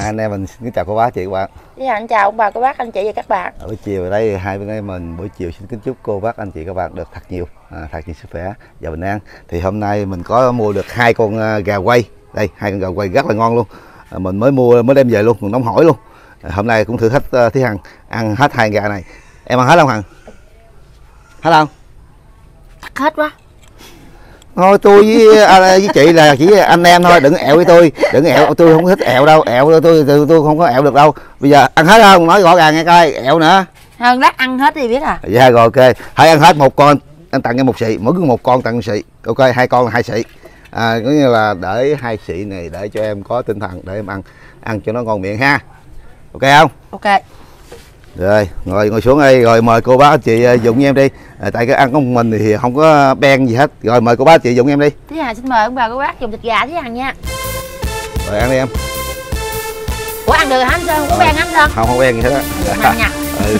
Hai anh em mình xin chào cô bác chị các bạn. Anh chào ông bà cô bác anh chị và các bạn. Buổi chiều ở đây hai bên em mình buổi chiều xin kính chúc cô bác anh chị các bạn được thật nhiều sức khỏe và bình an. Thì hôm nay mình có mua được hai con gà quay. Đây, hai con gà quay rất là ngon luôn. Mình mới mua mới đem về luôn, còn nóng hổi luôn. Hôm nay cũng thử thách Thúy Hằng ăn hết hai gà này. Em ăn hết không Hằng? Hết không? Hết quá. Thôi tôi với chị là chỉ anh em thôi, đừng ẹo với tôi, đừng ẹo, tôi không thích ẹo đâu, ẹo tôi không có ẹo được đâu. Bây giờ ăn hết không? Nói rõ ràng nghe coi, ẹo nữa. Hơn lát ăn hết thì biết à. Dạ rồi ok, hãy ăn hết một con, anh tặng em một xị, mỗi người một con tặng một xị. Ok, hai con là hai xị. Có nghĩa là để hai xị này để cho em có tinh thần để em ăn cho nó ngon miệng ha. Ok không? Ok. Rồi, ngồi xuống đây, rồi mời cô bác chị Dụng với em đi. Tại cái ăn của mình thì không có ben gì hết. Rồi mời cô bác chị Dụng em đi. Thúy Hằng xin mời ông bà cô bác dùng thịt gà Thúy Hằng nha. Rồi ăn đi em. Ủa ăn được hả anh Sơn? Không có ben hả anh Sơn? Không ben gì hết á. Mạnh nha.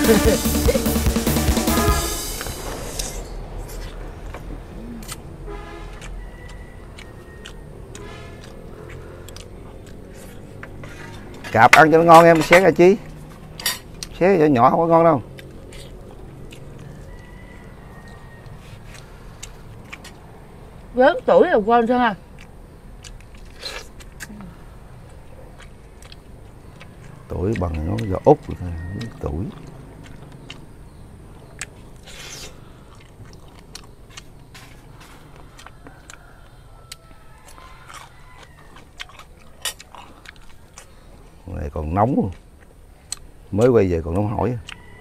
Cạp ăn cho nó ngon em, xé ra chi. Xé nhỏ nhỏ không có ngon đâu. Lớn tuổi rồi quên Sơn à. Tuổi bằng nó do út tuổi. Này còn nóng, mới quay về còn nóng hổi.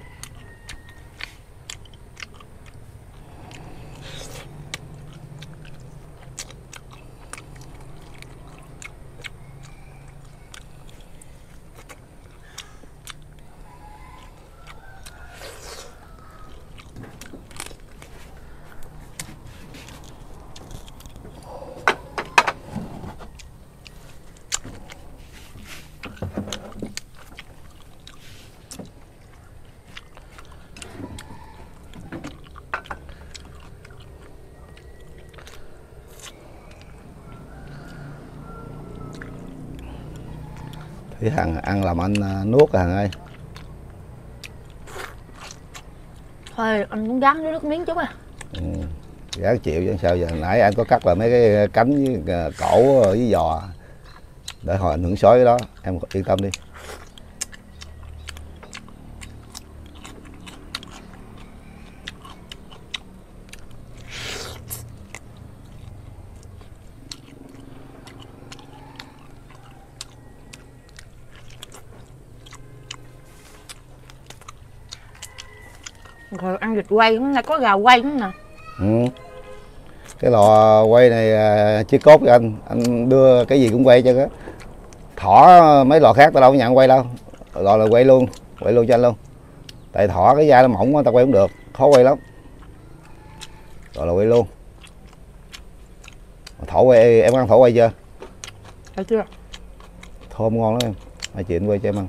Thúy Hằng ăn làm anh nuốt à Hằng ơi. Thôi anh cũng gắn nước miếng chút à. Gán chịu chứ sao giờ, nãy anh có cắt là mấy cái cánh với cổ với giò để hồi ảnh hưởng sói cái đó, em yên tâm đi. Rồi ăn vịt quay cũng là có gà quay cũng nè. Cái lò quay này chiếc cốt cho anh đưa cái gì cũng quay cho á. Thỏ mấy lò khác tao đâu có nhận quay đâu, lò là quay luôn cho anh luôn. Tại thỏ cái da nó mỏng quá tao quay không được, khó quay lắm. Lò là quay luôn. Thỏ quay em ăn thỏ quay chưa? Thấy chưa? Thơm ngon lắm em, hai chị anh quay cho em ăn.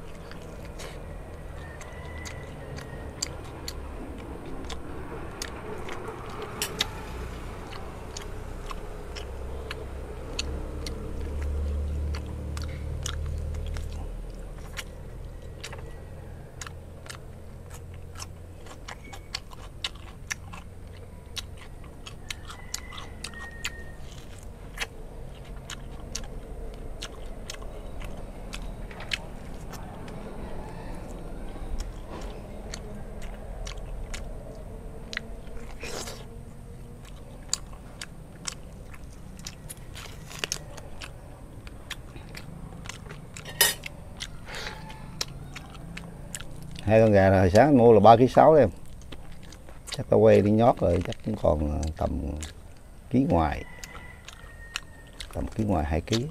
Hai con gà hồi sáng mua là 3,6 kg em. Chắc tao quay đi nhót rồi chắc cũng còn tầm ký ngoài. Tầm ký ngoài 2 kg.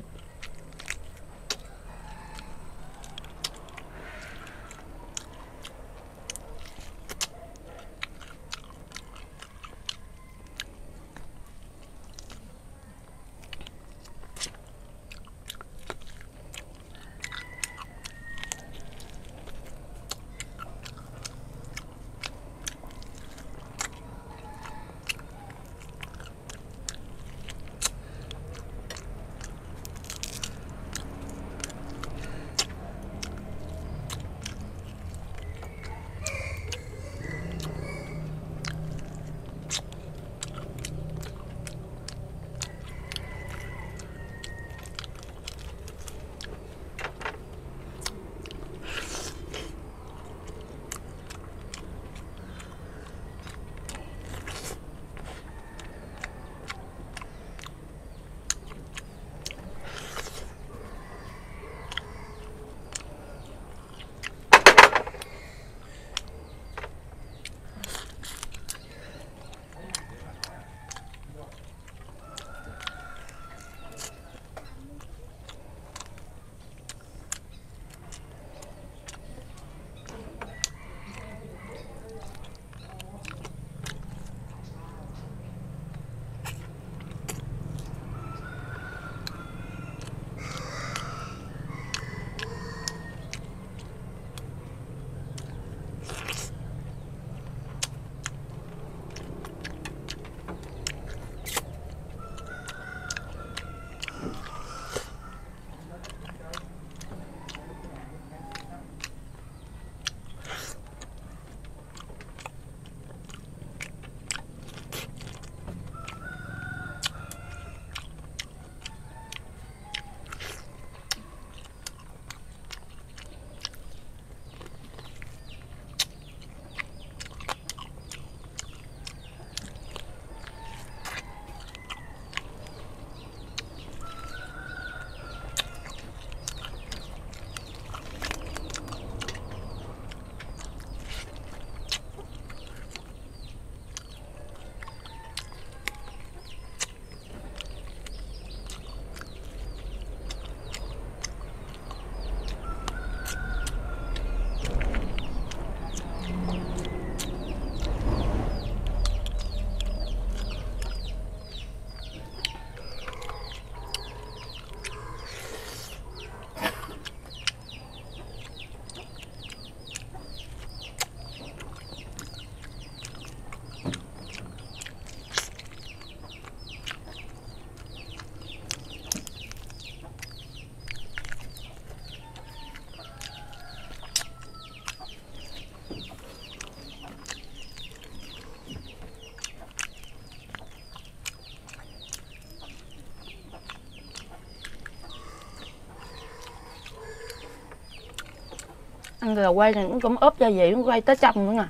Ăn gà quay này nó cũng ốp gia vị, nó quay tới trong nữa nè.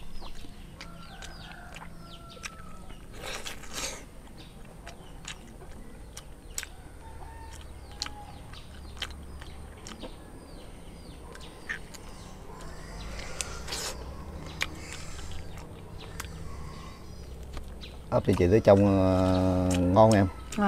Ốp thì chị tới trong ngon em. À.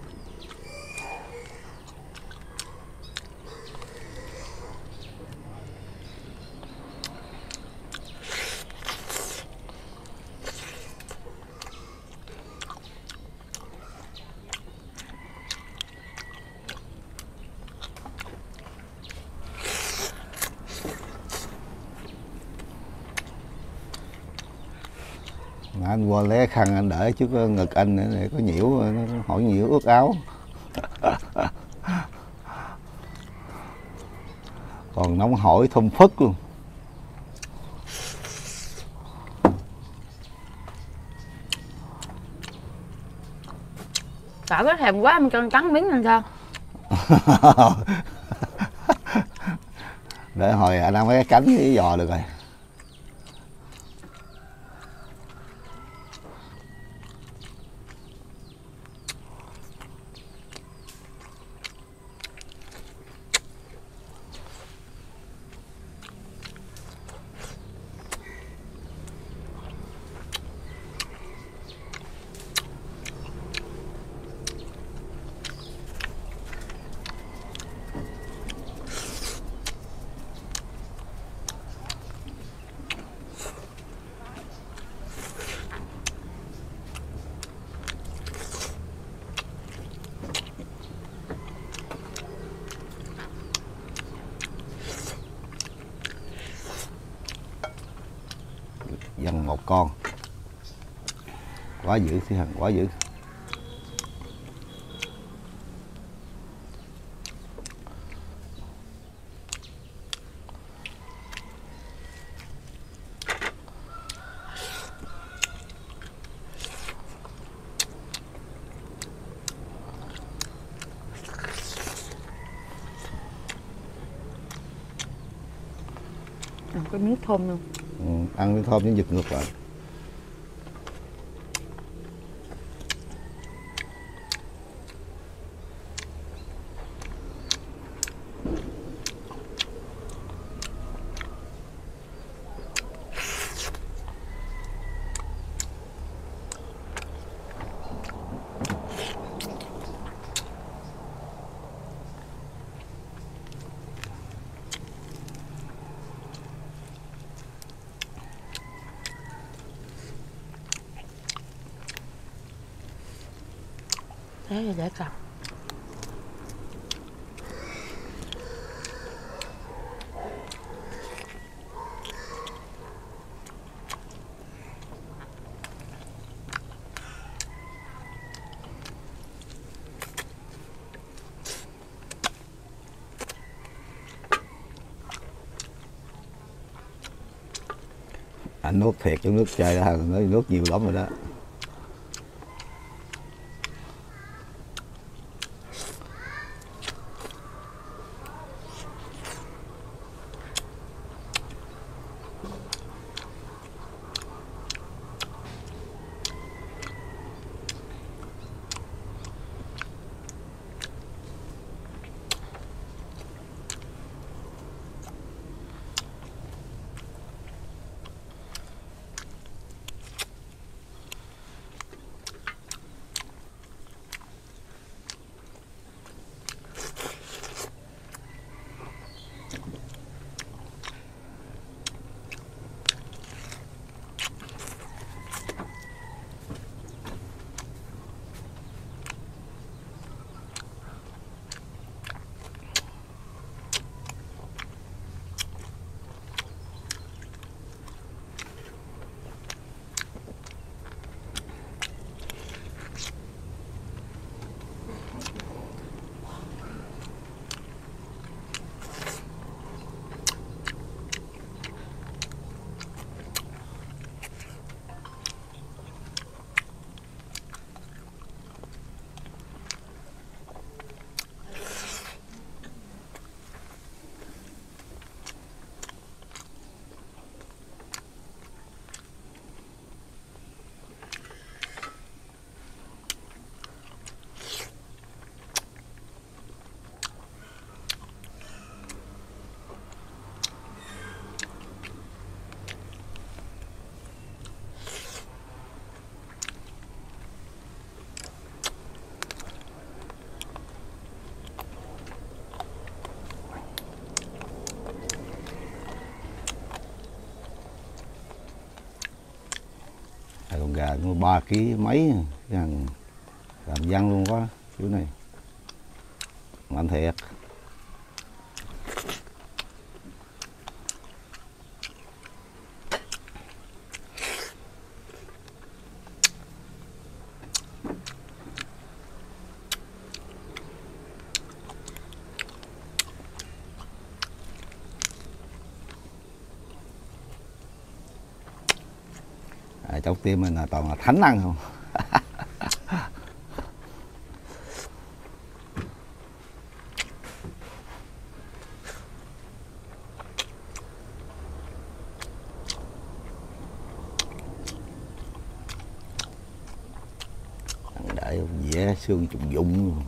Anh qua lấy khăn anh để trước ngực anh nữa để có nhiễu, nó hỏi nhiễu ướt áo. Còn nóng hổi thơm phức luôn. Sợ có thèm quá em cho anh cắn miếng làm sao? Để hồi anh ăn mấy cái cánh với giò được rồi. Dần một con. Quá dữ Thi Hằng, quá dữ. Ăn cái miếng thơm luôn. Ăn miếng thơm nhưng giật ngược lại. Thế thì để cầm. Anh nuốt thiệt trong nước chơi đó, nói nuốt nhiều lắm rồi đó. nặng 3 kg mấy, làm văng luôn quá kiểu này, mạnh thiệt. Trong tim mình là toàn là thánh ăn không. Để vẽ xương trùng dụng luôn.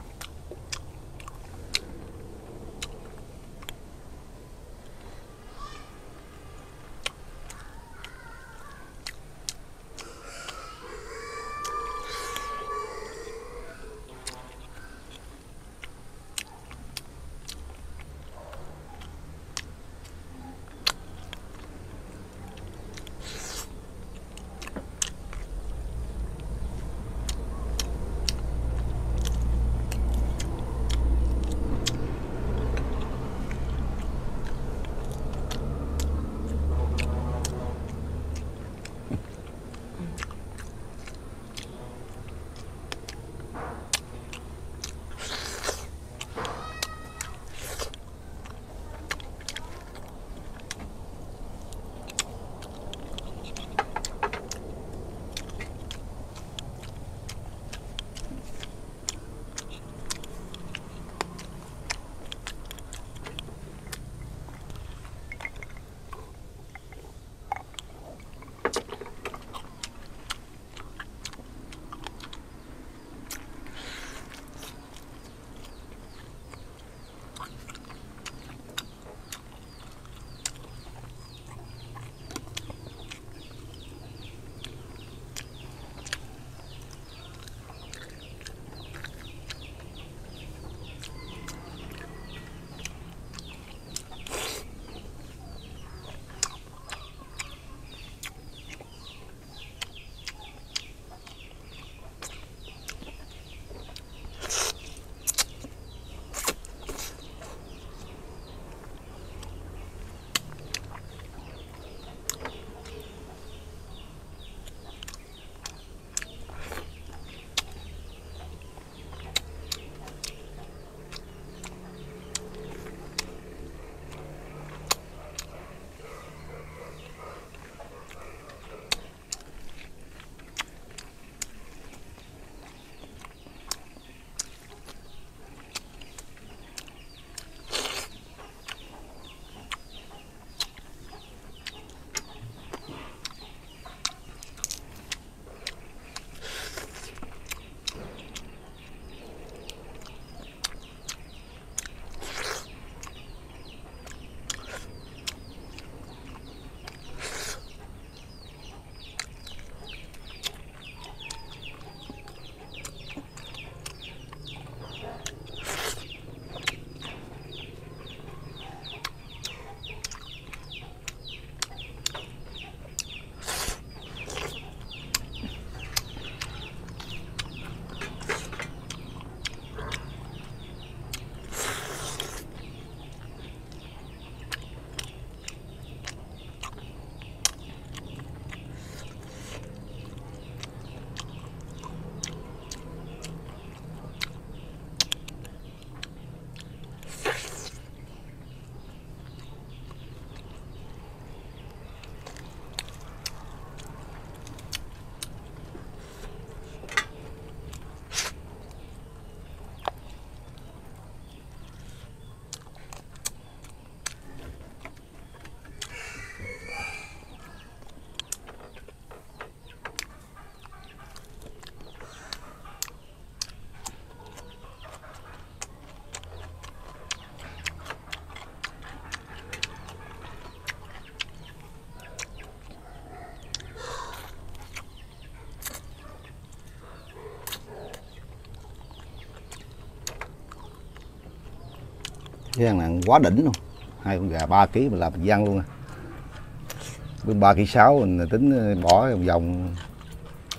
Cái hàng nặng quá đỉnh luôn, 2 con gà 3 kg mình làm mình văng luôn à. Với 3,6 kg mình tính bỏ vòng vòng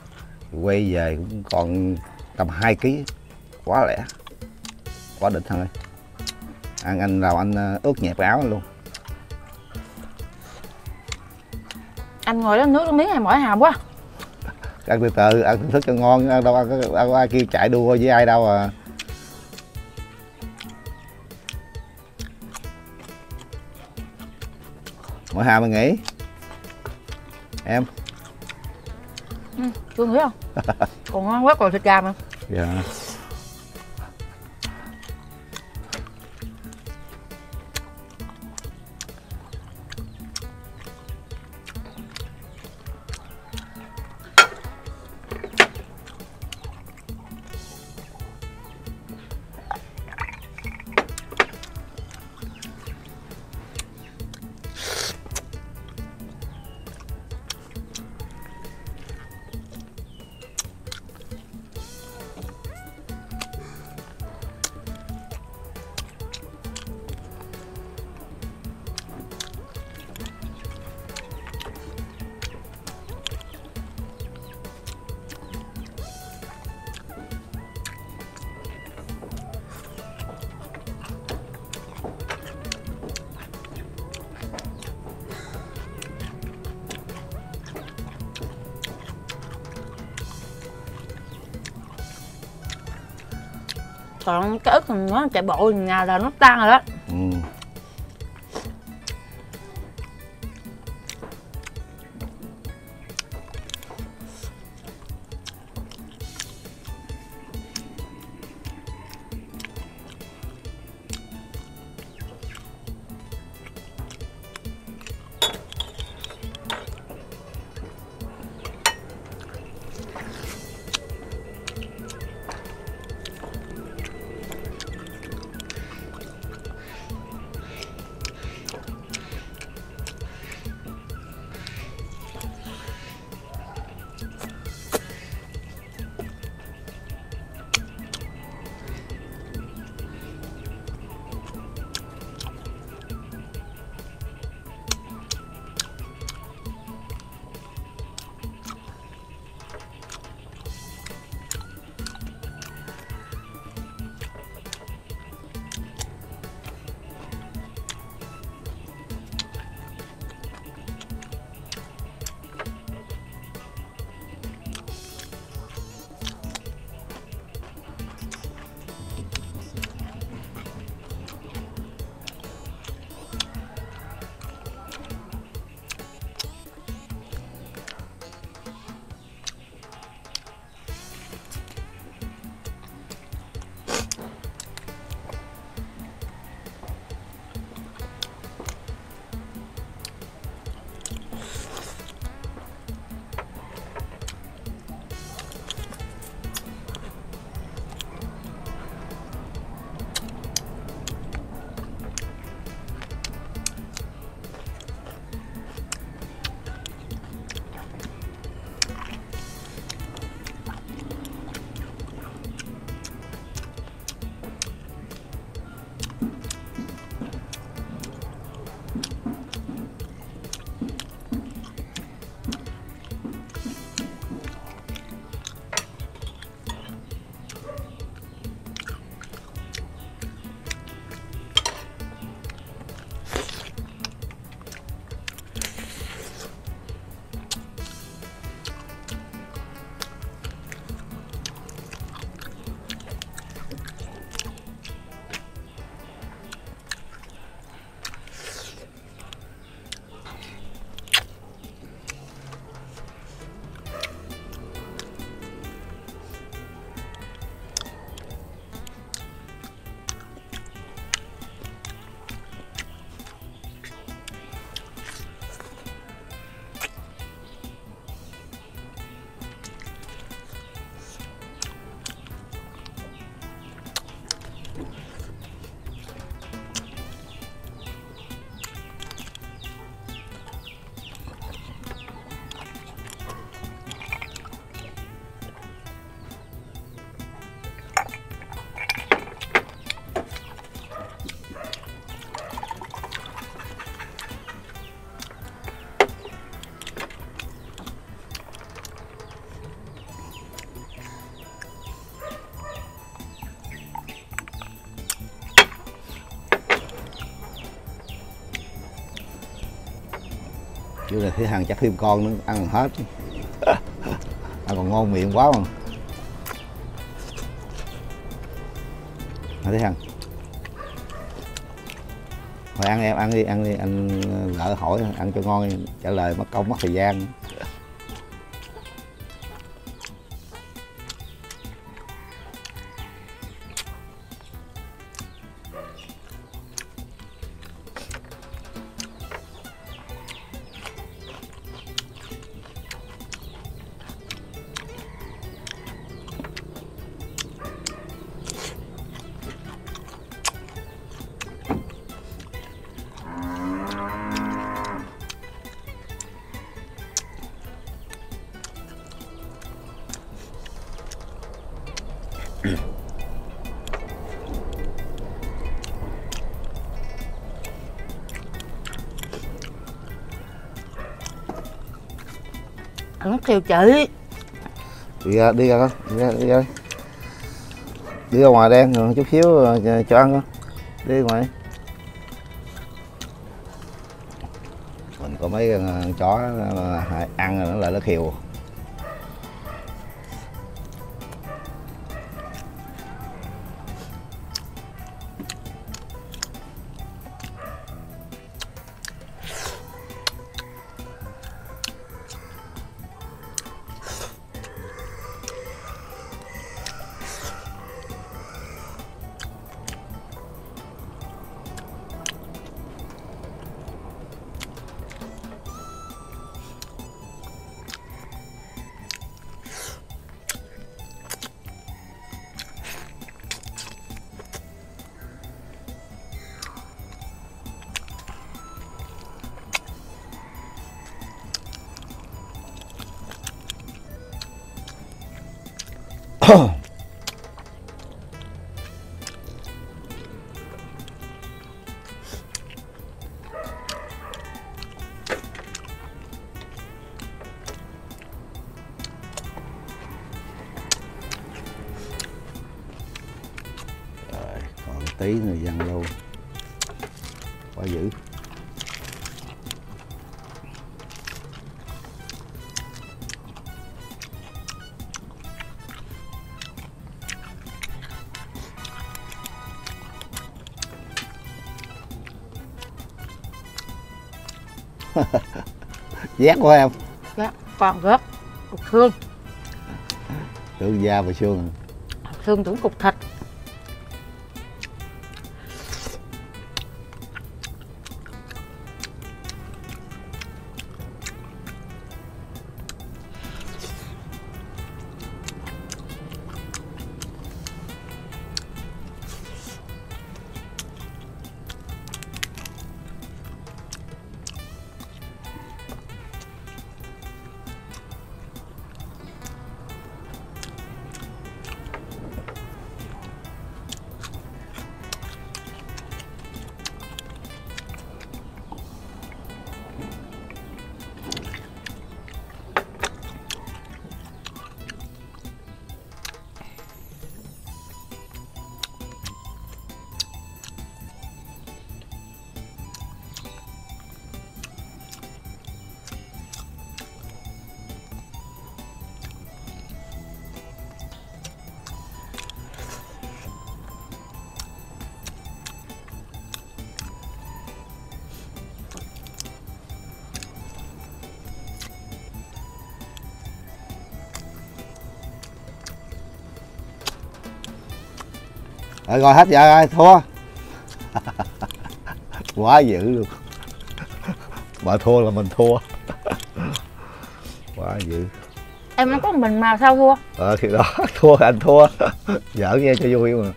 quay về cũng còn tầm 2 kg, quá lẻ, quá đỉnh thằng ơi. Ăn anh nào anh ướt nhẹp cái áo anh luôn. Anh ngồi đó nước miếng hay mỏi hàm quá. Ăn từ từ, ăn thưởng thức cho ngon, ăn đâu ăn ai kêu chạy đua với ai đâu à. Mỏi hàm mình nghĩ em. Chưa nghĩ không? Còn ngon quá, còn thịt gà mà. Dạ. Còn cái ức nó chạy bộ nhà là nó tan rồi đó. Ừ. Bữa này thấy Hằng chắc thêm con nữa, ăn còn hết. Ăn còn ngon miệng quá mà. Thấy Hằng. Thôi ăn em, ăn đi, anh lỡ hỏi, ăn cho ngon, trả lời mất công mất thời gian. Anh kêu chị. Đi ra con, đi ra ngoài đen rồi chút xíu cho ăn con. Đi ngoài. Mình có mấy con chó ăn rồi nó lại nó khều. Còn tí nữa dằn luôn, quá dữ. Giác quá em. Dạ, còn rất cục xương. Tưởng da và xương. Xương tưởng cục thịt. Rồi hết giờ rồi, thua. Quá dữ luôn. Mà thua là mình thua. Quá dữ. Em có mình mà sao thua? Thì đó, thua anh thua. Giỡn nghe cho vui mà.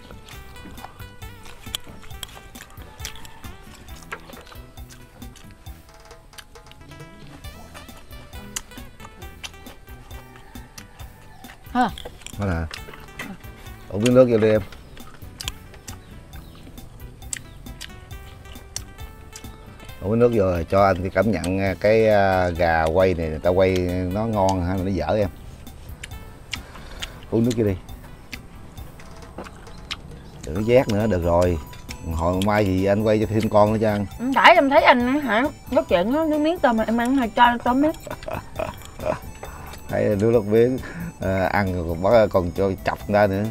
Hả? Đó nè. Uống miếng nước vô đi em. Uống miếng nước vô rồi cho anh cảm nhận cái gà quay này, người ta quay nó ngon hay là nó dở em. Uống nước vô đi. Đừng có giác nữa, được rồi. Hồi mai gì anh quay cho thêm con nữa cho ăn. Tại em thấy anh hả nói chuyện nó miếng tôm mà em ăn hay cho tôm miếng. Thấy đứa lúc miếng ăn rồi còn cho chọc ra nữa.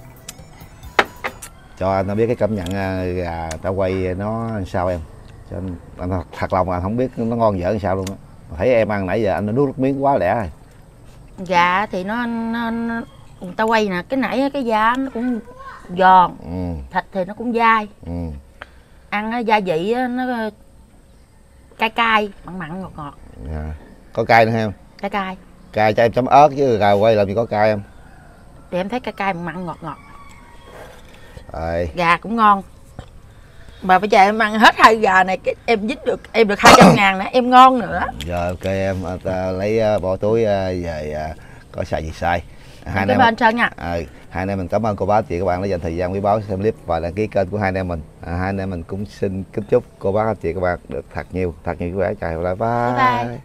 Cho anh nó biết cái cảm nhận gà tao quay nó sao em. Cho anh thật lòng anh không biết nó ngon dở làm sao luôn á. Thấy em ăn nãy giờ anh nó nuốt nước miếng quá lẻ rồi. Gà thì nó tao quay nè, cái nãy cái da nó cũng giòn, thịt thì nó cũng dai. Ăn á, gia vị á, nó cay cay, mặn mặn ngọt ngọt. Có cay nữa không? Cay cay. Cay cho em chấm ớt chứ gà quay làm gì có cay em. Thì em thấy cay cay mặn mặn ngọt ngọt. Rồi. Gà cũng ngon. Mà bây giờ em ăn hết 2 gà này em dít được em được 200.000 nữa, em ngon nữa. Rồi ok em, ta lấy bỏ túi về có xài gì xài. Hai anh em Sơn nha. Hai anh em mình cảm ơn cô bác chị các bạn đã dành thời gian quý báu xem clip và đăng ký kênh của hai anh em mình. Hai anh em mình cũng xin kính chúc cô bác chị các bạn được thật nhiều sức khỏe. Chào bye bye. Bye bye.